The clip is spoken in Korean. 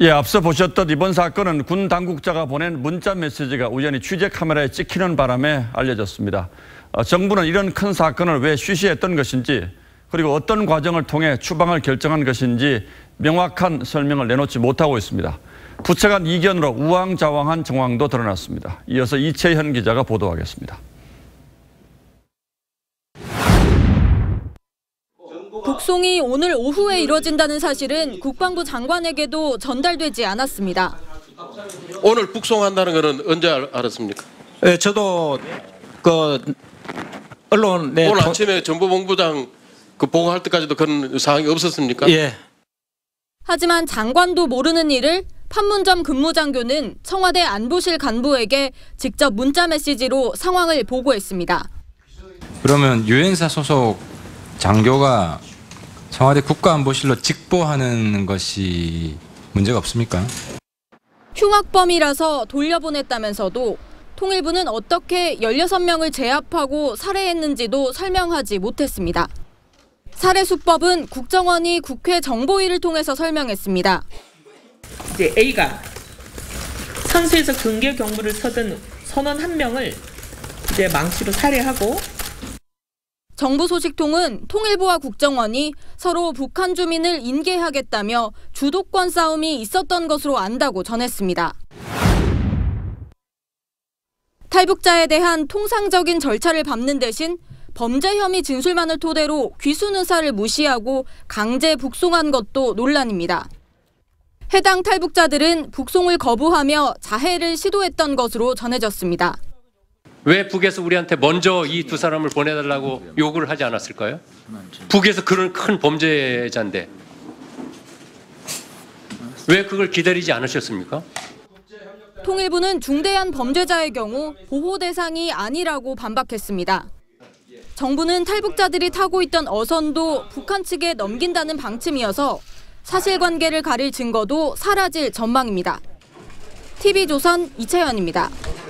예, 앞서 보셨던 이번 사건은 군 당국자가 보낸 문자 메시지가 우연히 취재 카메라에 찍히는 바람에 알려졌습니다. 정부는 이런 큰 사건을 왜 쉬쉬했던 것인지, 그리고 어떤 과정을 통해 추방을 결정한 것인지 명확한 설명을 내놓지 못하고 있습니다. 부처 간 이견으로 우왕좌왕한 정황도 드러났습니다. 이어서 이채현 기자가 보도하겠습니다. 북송이 오늘 오후에 이뤄진다는 사실은 국방부 장관에게도 전달되지 않았습니다. 오늘 북송한다는 것은 언제 알았습니까? 네, 저도 언론에 오늘 아침에 정보본부장 보고할 때까지도 그런 사항이 없었습니까? 예. 하지만 장관도 모르는 일을 판문점 근무장교는 청와대 안보실 간부에게 직접 문자 메시지로 상황을 보고했습니다. 그러면 유엔사 소속 장교가 청와대 국가안보실로 직보하는 것이 문제가 없습니까? 흉악범이라서 돌려보냈다면서도 통일부는 어떻게 16명을 제압하고 살해했는지도 설명하지 못했습니다. 살해수법은 국정원이 국회 정보위를 통해서 설명했습니다. 이제 A가 선수에서 경계 경무를 서던 선원 1명을 이제 망치로 살해하고, 정부 소식통은 통일부와 국정원이 서로 북한 주민을 인계하겠다며 주도권 싸움이 있었던 것으로 안다고 전했습니다. 탈북자에 대한 통상적인 절차를 밟는 대신 범죄 혐의 진술만을 토대로 귀순 의사를 무시하고 강제 북송한 것도 논란입니다. 해당 탈북자들은 북송을 거부하며 자해를 시도했던 것으로 전해졌습니다. 왜 북에서 우리한테 먼저 이 두 사람을 보내달라고 요구를 하지 않았을까요? 북에서 그런 큰 범죄자인데 왜 그걸 기다리지 않으셨습니까? 통일부는 중대한 범죄자의 경우 보호 대상이 아니라고 반박했습니다. 정부는 탈북자들이 타고 있던 어선도 북한 측에 넘긴다는 방침이어서 사실관계를 가릴 증거도 사라질 전망입니다. TV조선 이채연입니다.